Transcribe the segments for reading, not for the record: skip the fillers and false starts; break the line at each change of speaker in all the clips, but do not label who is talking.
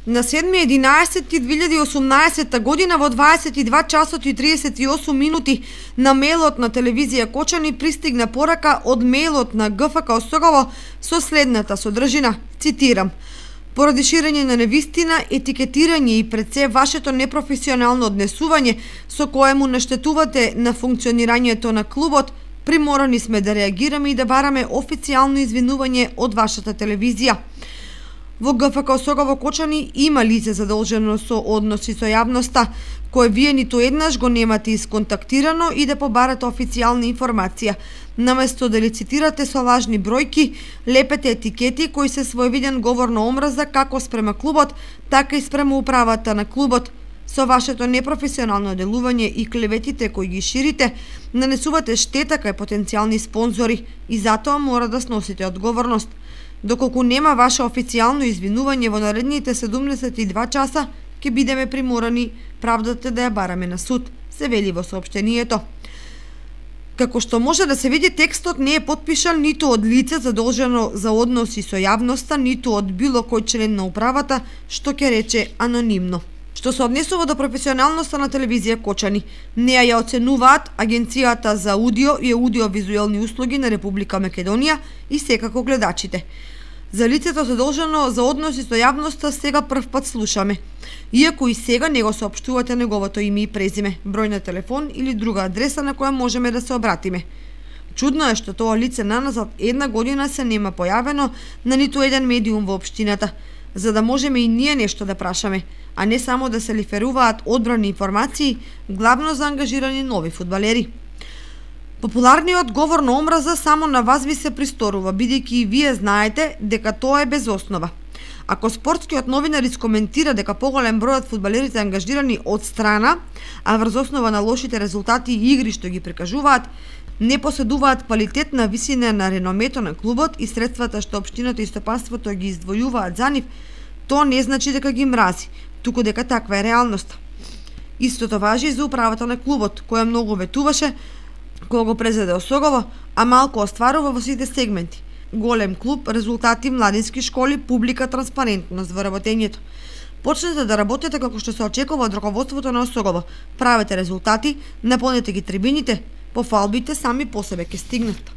На 7.11.2018 година во 22 часот и 38 минути на мејлот на телевизија Кочани пристигна порака од мејлот на ГФК Осогово со следната содржина, цитирам: "Поради ширење на невистина, етикетирање и пред се вашето непрофесионално однесување со кое му наштетувате на функционирањето на клубот, приморани сме да реагираме и да бараме официјално извинување од вашата телевизија." Во ГФК Осогово Кочани има лице задолжено со односи со јавноста, кое вие ниту еднаш го немате исконтактирано и да побарате официјална информација. Наместо да лицитирате со лажни бројки, лепете етикети кои се своевиден говор на омраза како спрема клубот, така и спрема управата на клубот. Со вашето непрофесионално делување и клеветите кои ги ширите, нанесувате штета кај потенцијални спонзори и затоа мора да сносите одговорност. Доколку нема ваше официјално извинување во наредните 72 часа, ќе бидеме приморани правдата да ја бараме на суд, се вели во соопштението. Како што може да се види, текстот не е потпишан ниту од лице задолжено за односи со јавноста, ниту од било кој член на управата, што ќе рече анонимно. Што се однесува до професионалноста на телевизија Кочани, неа ја оценуваат Агенцијата за аудио и аудиовизуелни услуги на Република Македонија и секако гледачите. За лицето задолжено за односи со јавноста сега прв пат слушаме, иако и сега не го соопштувате неговото име и презиме, број на телефон или друга адреса на која можеме да се обратиме. Чудно е што тоа лице наназад една година се нема појавено на ниту еден медиум во општината, за да можеме и ние нешто да прашаме, а не само да се лиферуваат одбрани информации, главно за ангажирани нови фудбалери. Популарниот говор на омраза само на вас ви се присторува, бидејќи и вие знаете дека тоа е без основа. Ако спортскиот новинар искоментира дека поголем број од фудбалерите ангажирани од страна, а врз основа на лошите резултати и игри што ги прикажуваат, не поседуваат квалитетна висина на реномето на клубот и средствата што општината и стопанството ги издвојуваат за нив, тоа не значи дека ги мрази, туку дека таква е реалноста. Истото важи и за управата на клубот, која многу ветуваше кога го презеде Осогово, а малку остварува во сите сегменти. Голем клуб, резултати, младински школи, публика, транспарентност во работењето. Почнете да работите како што се очекува од раководството на Осогово. Правете резултати, наполнете ги трибините, пофалбите сами по себе ќе стигнат.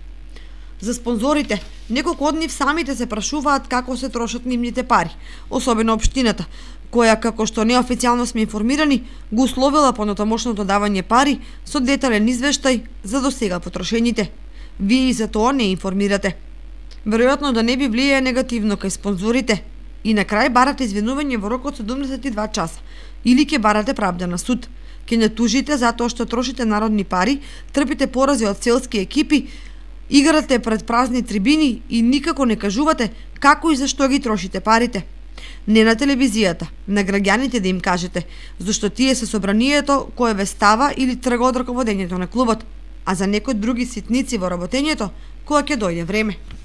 За спонзорите, неколку од нив самите се прашуваат како се трошат нивните пари, особено општината, која, како што неофицијално сме информирани, го условила понатамошното давање пари со детален извештај за досега потрошените. Вие и за тоа не информирате. Веројатно да не би влијае негативно кај спонзорите. И на крај барате извинување во рок од 72 часа. Или ќе барате правда на суд. Ќе не тужите затоа што трошите народни пари, трпите порази од селски екипи, играте пред празни трибини и никако не кажувате како и зашто ги трошите парите. Не на телевизијата, на граѓаните да им кажете, зашто тие се собранието кое ве става или трга од раководењето на клубот, а за некои други ситници во работењето, кога ќе дојде време.